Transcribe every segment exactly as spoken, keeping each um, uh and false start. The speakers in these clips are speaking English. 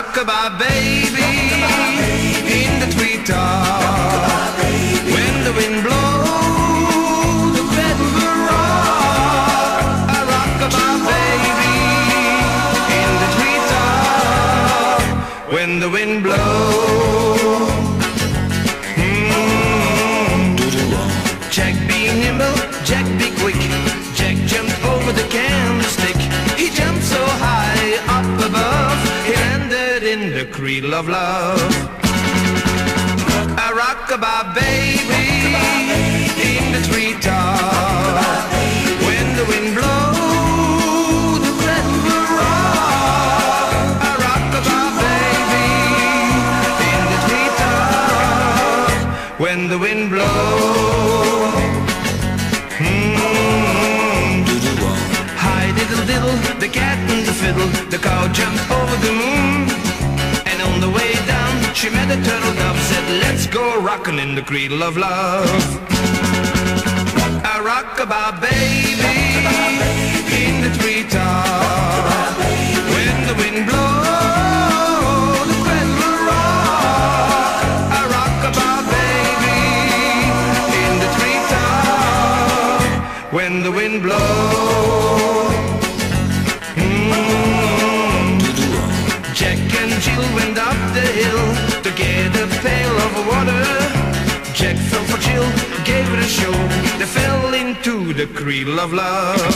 rockabye baby in the treetop. When the wind blows, the cradle will rock. A rockabye baby in the treetop. When the wind blows. Mm. Jack be nimble, Jack be quick. Jack jumped over the candlestick. He jumped so high up above, he landed in the cradle of love. A rockabye baby in the treetop. When the wind blows, the cradle will rock. A rockabye baby in the treetop. When the wind blows. Mm. Hi diddle diddle, the cat and the fiddle. The cow jumped over the moon, and on the way down she met a turtle dove. Said, let's go rockin' in the cradle of love. A rockabye baby in the treetop. When the wind blows, the cradle will rock. A rockabye baby in the treetop. When the wind blows. Mm. Jack and Jill went up the hill to get a pail of water. Jack fell for Jill, gave it a show. They fell into the cradle of love.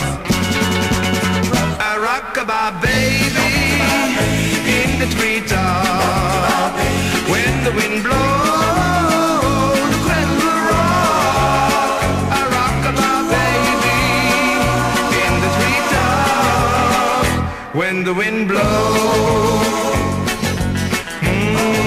A rockabye baby in the treetop. When the wind blows, the cradle will rock. A rockabye baby in the treetop. When the wind blows. Mm.